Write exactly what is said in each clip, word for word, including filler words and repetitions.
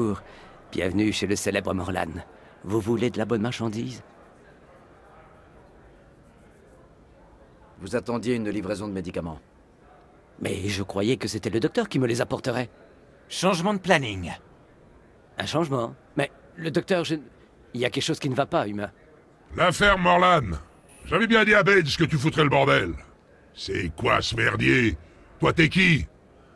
Bienvenue chez le célèbre Morlan. Vous voulez de la bonne marchandise? Vous attendiez une livraison de médicaments. Mais je croyais que c'était le docteur qui me les apporterait. Changement de planning. Un changement? Mais le docteur, je... Il y a quelque chose qui ne va pas, humain. L'affaire Morlan. J'avais bien dit à Baines que tu foutrais le bordel. C'est quoi ce merdier? Toi t'es qui?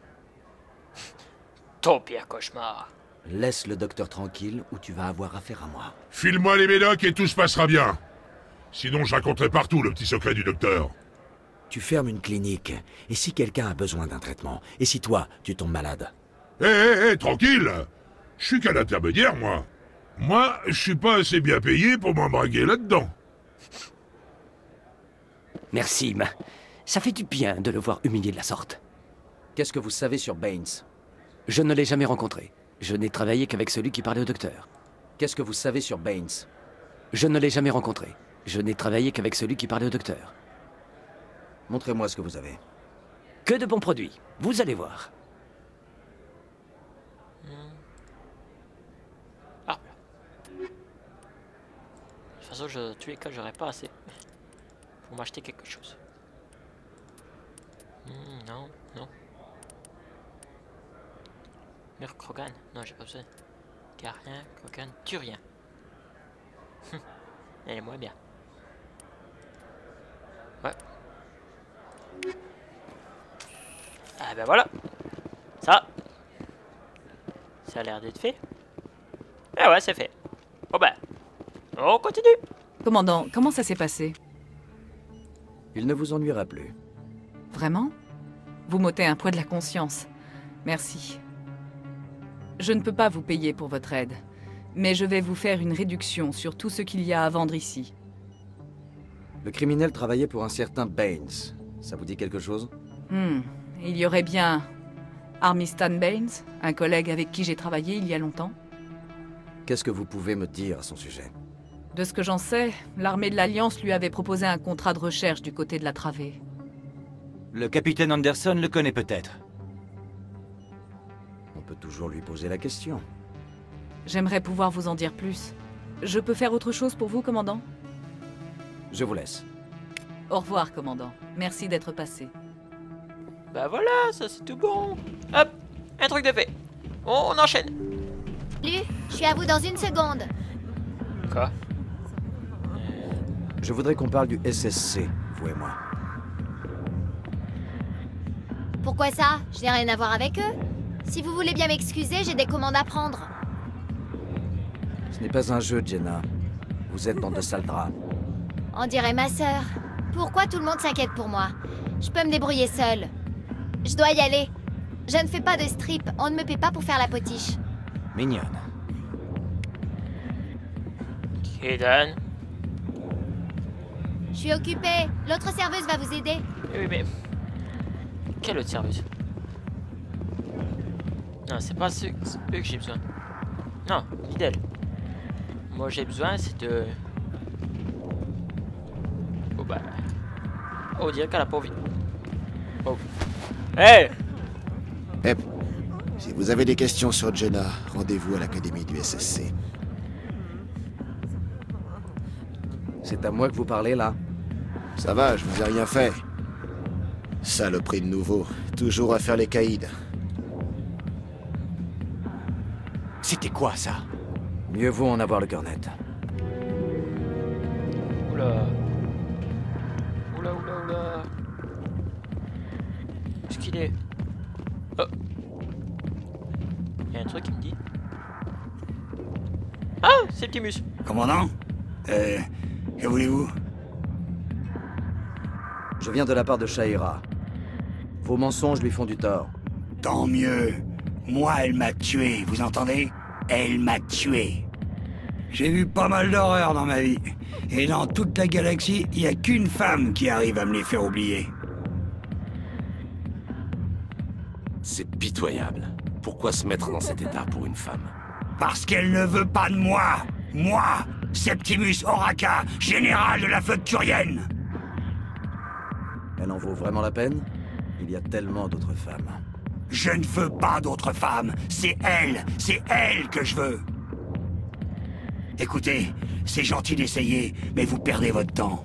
Ton pire cauchemar. Laisse le docteur tranquille ou tu vas avoir affaire à moi. File-moi les médocs et tout se passera bien. Sinon je raconterai partout le petit secret du docteur. Tu fermes une clinique, et si quelqu'un a besoin d'un traitement, et si toi, tu tombes malade? Hé, hé, hé, tranquille. Je suis qu'un intermédiaire, moi. Moi, je suis pas assez bien payé pour m'embraguer là-dedans. Merci, humain. Ça fait du bien de le voir humilié de la sorte. Qu'est-ce que vous savez sur Baines? Je ne l'ai jamais rencontré. Je n'ai travaillé qu'avec celui qui parlait au docteur. Qu'est-ce que vous savez sur Baines? Je ne l'ai jamais rencontré. Je n'ai travaillé qu'avec celui qui parlait au docteur. Montrez-moi ce que vous avez. Que de bons produits. Vous allez voir. Ah. De toute façon, je, tous les cas, j'aurais pas assez pour m'acheter quelque chose. Hmm, non, non. Mur Krogan. Non, j'ai pas besoin. Garien, Krogan, Turien. Elle est moins bien. Ouais. Ah ben voilà. Ça. Ça a l'air d'être fait. Ah ouais, c'est fait. Bon ben. On continue. Commandant, comment ça s'est passé? Il ne vous ennuiera plus. Vraiment? Vous m'ôtez un poids de la conscience. Merci. Je ne peux pas vous payer pour votre aide, mais je vais vous faire une réduction sur tout ce qu'il y a à vendre ici. Le criminel travaillait pour un certain Baines. Ça vous dit quelque chose? Hmm. Il y aurait bien Armistan Baines, un collègue avec qui j'ai travaillé il y a longtemps. Qu'est-ce que vous pouvez me dire à son sujet? De ce que j'en sais, l'armée de l'Alliance lui avait proposé un contrat de recherche du côté de la travée. Le capitaine Anderson le connaît peut-être. On peut toujours lui poser la question. J'aimerais pouvoir vous en dire plus. Je peux faire autre chose pour vous, commandant? Je vous laisse. Au revoir, commandant. Merci d'être passé. Bah voilà, ça c'est tout bon. Hop, un truc de fait. On, on enchaîne. Lu, je suis à vous dans une seconde. Quoi? Je voudrais qu'on parle du S S C, vous et moi. Pourquoi ça? Je n'ai rien à voir avec eux. Si vous voulez bien m'excuser, j'ai des commandes à prendre. Ce n'est pas un jeu, Jenna. Vous êtes dans de sales draps. On dirait ma sœur. Pourquoi tout le monde s'inquiète pour moi? Je peux me débrouiller seule. Je dois y aller. Je ne fais pas de strip, on ne me paie pas pour faire la potiche. Mignonne. Kaden. Je suis occupée. L'autre serveuse va vous aider. Oui, mais... Quelle autre serveuse? Non, c'est pas ceux, eux que j'ai besoin. Non, ni d'elle. Moi, j'ai besoin, c'est de... Oh bah... Oh, on dirait qu'elle a pas envie. Oh. Hey! Hep, si vous avez des questions sur Jenna, rendez-vous à l'académie du S S C. C'est à moi que vous parlez, là? Ça va, je vous ai rien fait. Saloperie de nouveau, toujours à faire les caïds. C'était quoi ça? Mieux vaut en avoir le cœur net. Oula. Oula, oula, oula. Où est-ce qu'il est? Oh. Il y a un truc qui me dit. Ah, c'est Ptimus. Commandant? Euh... Que voulez-vous? Je viens de la part de Shaira. Vos mensonges lui font du tort. Tant mieux. Moi, elle m'a tué, vous entendez? Elle m'a tué. J'ai vu pas mal d'horreurs dans ma vie. Et dans toute la galaxie, il n'y a qu'une femme qui arrive à me les faire oublier. C'est pitoyable. Pourquoi se mettre dans cet état pour une femme? Parce qu'elle ne veut pas de moi. Moi, Septimus Oraka, général de la flotte turienne. Elle en vaut vraiment la peine? Il y a tellement d'autres femmes. Je ne veux pas d'autres femmes. C'est elle, c'est elle que je veux. Écoutez, c'est gentil d'essayer, mais vous perdez votre temps.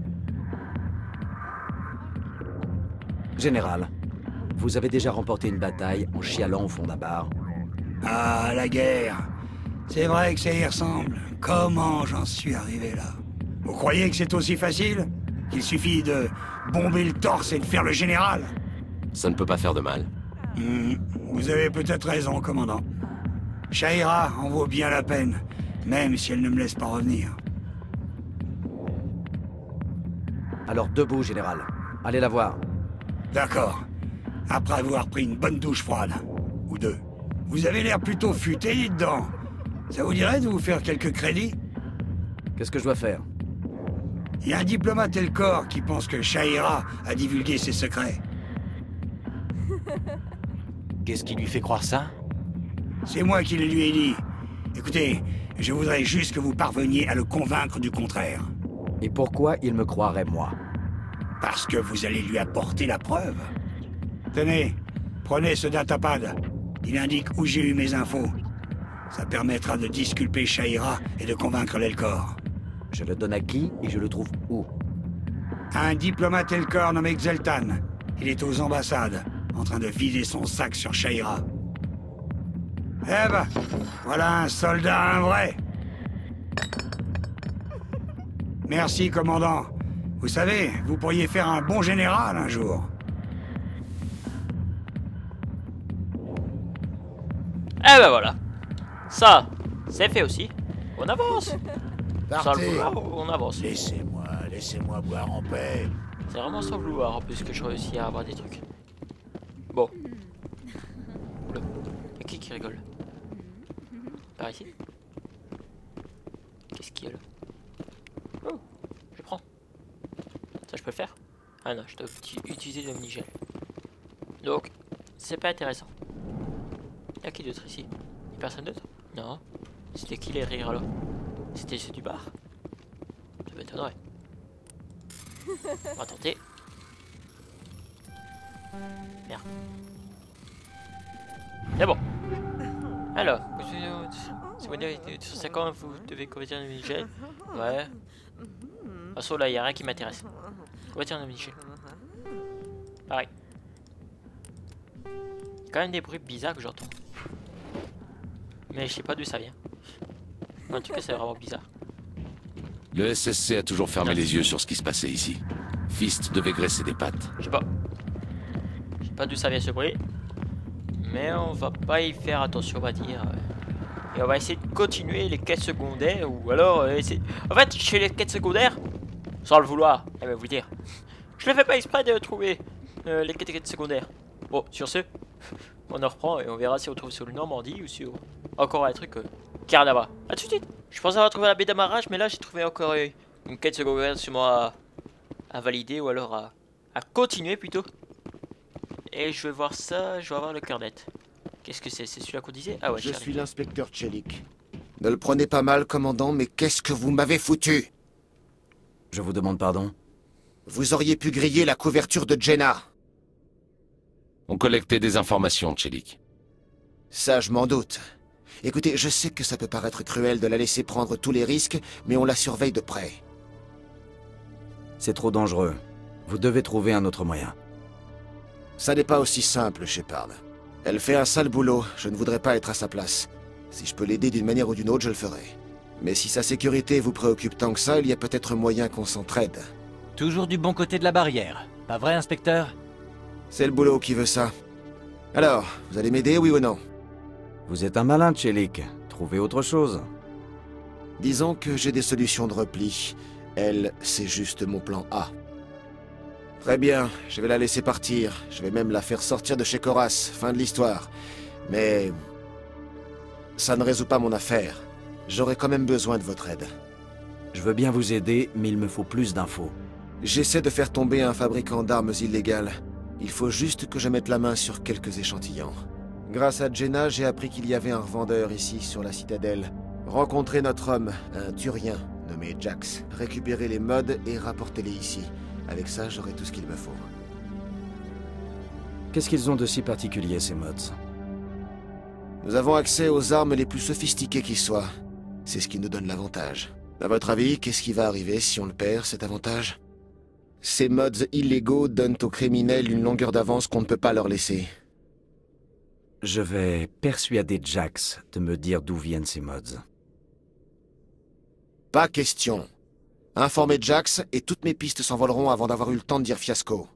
Général, vous avez déjà remporté une bataille en chialant au fond d'un bar. Ah, la guerre. C'est vrai que ça y ressemble. Comment j'en suis arrivé là? Vous croyez que c'est aussi facile? Qu'il suffit de bomber le torse et de faire le général? Ça ne peut pas faire de mal. Hmm, vous avez peut-être raison, commandant. Shaira en vaut bien la peine, même si elle ne me laisse pas revenir. Alors debout, Général. Allez la voir. D'accord. Après avoir pris une bonne douche froide. Ou deux. Vous avez l'air plutôt futé, dites-donc. Ça vous dirait de vous faire quelques crédits? Qu'est-ce que je dois faire? Il y a un diplomate Elcor qui pense que Shaira a divulgué ses secrets. Qu'est-ce qui lui fait croire ça? C'est moi qui le lui ai dit. Écoutez, je voudrais juste que vous parveniez à le convaincre du contraire. Et pourquoi il me croirait, moi? Parce que vous allez lui apporter la preuve. Tenez, prenez ce datapad. Il indique où j'ai eu mes infos. Ça permettra de disculper Shaira et de convaincre l'Elcor. Je le donne à qui et je le trouve où? Un diplomate Elcor nommé Xeltan. Il est aux ambassades, en train de vider son sac sur Shaira. Eh ben, voilà un soldat, un vrai. Merci, commandant. Vous savez, vous pourriez faire un bon général un jour. Eh ben voilà. Ça, c'est fait aussi. On avance. Sans le Partez. vouloir, on avance. Laissez-moi, laissez-moi boire en paix. C'est vraiment sans vouloir en plus que je réussis à avoir des trucs. Bon. Oula. Y'a qui qui rigole? Par ici? Qu'est-ce qu'il y a là? Oh, je prends. Ça je peux le faire? Ah non, je dois utiliser le mini-gel. Donc, c'est pas intéressant. Y'a qui d'autre ici? Y'a personne d'autre? Non. C'était qui les rires là? C'était ceux du bar? Ça m'étonnerait. On va tenter. Merde. C'est bon. Alors, si vous avez deux cent cinquante, vous devez convertir un mini-gel. Ouais. De toute façon, là, il n'y a rien qui m'intéresse. Convertir un mini-gel. Pareil. Il y a quand même des bruits bizarres que j'entends. Mais je sais pas d'où ça vient. En tout cas, c'est vraiment bizarre. Le S S C a toujours fermé les yeux sur ce qui se passait ici. Fist devait graisser des pattes. Je sais pas. Je sais pas d'où ça vient ce bruit. Mais on va pas y faire attention, on va dire. Et on va essayer de continuer les quêtes secondaires. Ou alors euh, essayer... En fait, je fais les quêtes secondaires sans le vouloir. Eh ben, vous dire. Je ne fais pas exprès de trouver euh, les quêtes, quêtes secondaires. Bon, sur ce, on en reprend et on verra si on trouve sur le Normandie ou sur encore un truc euh, qui a rien à voir. A tout de suite. Je pensais avoir trouvé la baie d'amarrage, mais là j'ai trouvé encore euh, une quête secondaire sur moi à, à valider ou alors à, à continuer plutôt. Et je vais voir ça, je vais avoir le cœur net. Qu'est-ce que c'est? C'est celui-là qu'on disait? Ah ouais, Je j'arrive. suis l'inspecteur Chelik. Ne le prenez pas mal, commandant, mais qu'est-ce que vous m'avez foutu? Je vous demande pardon. Vous auriez pu griller la couverture de Jenna. On collectait des informations, Chelik. Ça, je m'en doute. Écoutez, je sais que ça peut paraître cruel de la laisser prendre tous les risques, mais on la surveille de près. C'est trop dangereux. Vous devez trouver un autre moyen. Ça n'est pas aussi simple, Shepard. Elle fait un sale boulot, je ne voudrais pas être à sa place. Si je peux l'aider d'une manière ou d'une autre, je le ferai. Mais si sa sécurité vous préoccupe tant que ça, il y a peut-être moyen qu'on s'entraide. Toujours du bon côté de la barrière. Pas vrai, inspecteur? C'est le boulot qui veut ça. Alors, vous allez m'aider, oui ou non? Vous êtes un malin, Chelik. Trouvez autre chose. Disons que j'ai des solutions de repli. Elle, c'est juste mon plan A. Très bien, je vais la laisser partir. Je vais même la faire sortir de chez Koras. Fin de l'histoire. Mais... ça ne résout pas mon affaire. J'aurai quand même besoin de votre aide. Je veux bien vous aider, mais il me faut plus d'infos. J'essaie de faire tomber un fabricant d'armes illégales. Il faut juste que je mette la main sur quelques échantillons. Grâce à Jenna, j'ai appris qu'il y avait un revendeur ici, sur la citadelle. Rencontrez notre homme, un Turien, nommé Jax. Récupérez les mods et rapportez-les ici. Avec ça, j'aurai tout ce qu'il me faut. Qu'est-ce qu'ils ont de si particulier, ces mods? Nous avons accès aux armes les plus sophistiquées qui soient. C'est ce qui nous donne l'avantage. À votre avis, qu'est-ce qui va arriver si on le perd, cet avantage? Ces mods illégaux donnent aux criminels une longueur d'avance qu'on ne peut pas leur laisser. Je vais persuader Jax de me dire d'où viennent ces mods. Pas question. Informez Jax et toutes mes pistes s'envoleront avant d'avoir eu le temps de dire fiasco.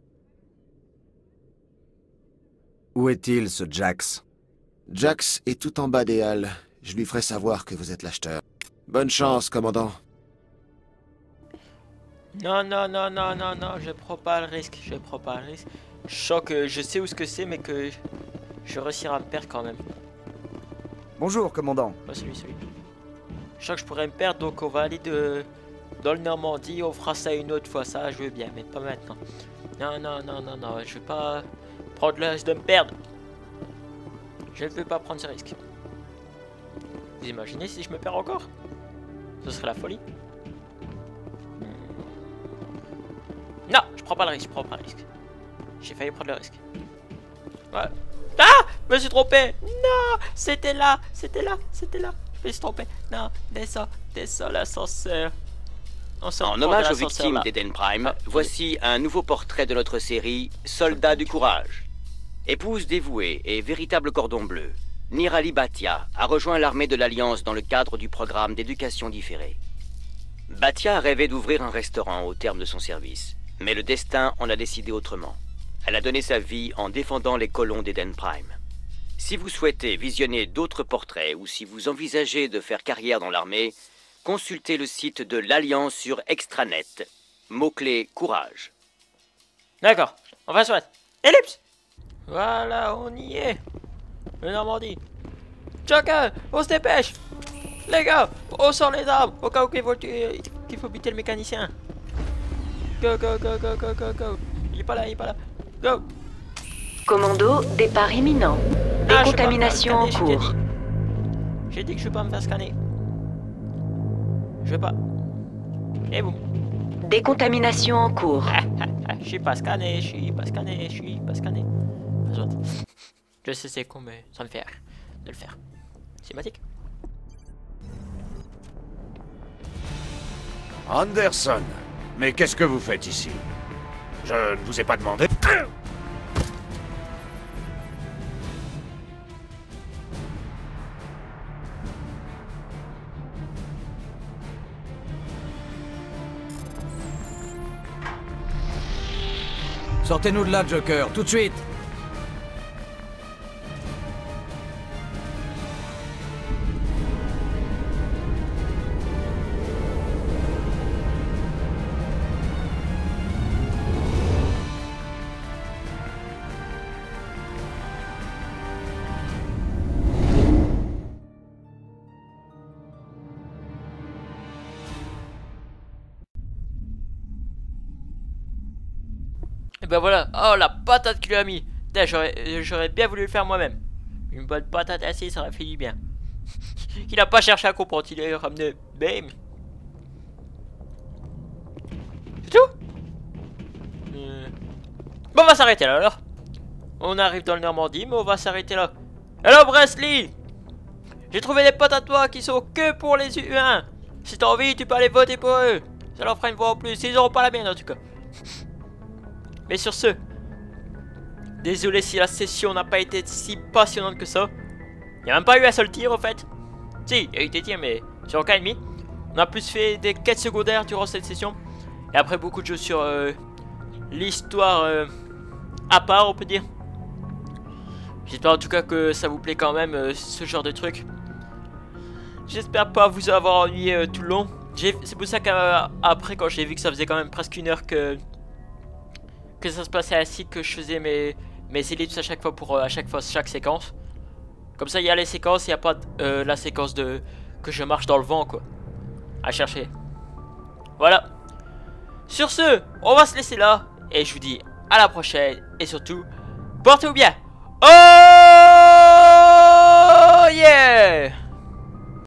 Où est-il, ce Jax? Jax est tout en bas des halles. Je lui ferai savoir que vous êtes l'acheteur. Bonne chance, commandant. Non, non, non, non, non, non, je prends pas le risque, je prends pas le risque. Je sens que je sais où ce que c'est, mais que je réussirai à me perdre quand même. Bonjour, commandant. Oh, celui, celui. Je sens que je pourrais me perdre, donc on va aller de... dans le Normandie, on fera ça une autre fois, ça je veux bien, mais pas maintenant. Non, non, non, non, non, je veux pas prendre le risque de me perdre. Je ne veux pas prendre ce risque. Vous imaginez si je me perds encore? Ce serait la folie. Non, je prends pas le risque, je prends pas le risque. J'ai failli prendre le risque. Ouais. Ah, je me suis trompé. Non, c'était là, c'était là, c'était là. Je me suis trompé. Non, descends, descends l'ascenseur. En hommage aux victimes d'Eden Prime, ah, voici un nouveau portrait de notre série Soldats du courage. Épouse dévouée et véritable cordon bleu, Nirali Bhatia a rejoint l'armée de l'Alliance dans le cadre du programme d'éducation différée. Bhatia rêvait d'ouvrir un restaurant au terme de son service, mais le destin en a décidé autrement. Elle a donné sa vie en défendant les colons d'Eden Prime. Si vous souhaitez visionner d'autres portraits ou si vous envisagez de faire carrière dans l'armée, consultez le site de l'Alliance sur Extranet. Mot-clé courage. D'accord, on va sur la ellipse. Voilà, on y est. Le Normandie. Chacun, on se dépêche. Les gars, on sort les armes au cas où qu'il faut, qu'il faut buter le mécanicien. Go, go, go, go, go, go, go. Il est pas là, il est pas là. Go. Commando, départ imminent. Décontamination ah, en cours. J'ai dit que je vais pas me faire scanner. Je vais pas. Et vous? Décontamination en cours. Je suis pas scanné, je suis pas scanné, je suis pas scanné. Je sais c'est con, mais ça me fait rire de le faire. Sympathique. Anderson, mais qu'est-ce que vous faites ici? Je ne vous ai pas demandé. Sortez-nous de là, Joker, tout de suite! Et ben voilà, oh la patate qu'il lui a mis. J'aurais bien voulu le faire moi-même. Une bonne patate assise, ça aurait fait du bien. Il a pas cherché à comprendre, il est ramené. Bam. C'est tout euh... Bon, on va s'arrêter là alors. On arrive dans le Normandie, mais on va s'arrêter là. Hello Bresley, j'ai trouvé des potes à toi qui sont que pour les U un. Si t'as envie, tu peux aller voter pour eux. Ça leur fera une voix en plus. Ils auront pas la mienne en tout cas. Mais sur ce, désolé si la session n'a pas été si passionnante que ça. Il n'y a même pas eu un seul tir en fait. Si, il y a eu des tirs mais sur aucun ennemi. On a plus fait des quêtes secondaires durant cette session. Et après beaucoup de jeux sur euh, l'histoire euh, à part on peut dire. J'espère en tout cas que ça vous plaît quand même euh, ce genre de truc. J'espère pas vous avoir ennuyé euh, tout le long. C'est pour ça qu'après quand j'ai vu que ça faisait quand même presque une heure que... que ça se passait ainsi que je faisais mes, mes ellipses à chaque fois pour euh, à chaque fois chaque séquence. Comme ça il y a les séquences, il n'y a pas euh, la séquence de que je marche dans le vent quoi. À chercher. Voilà. Sur ce, on va se laisser là. Et je vous dis à la prochaine. Et surtout, portez-vous bien. Oh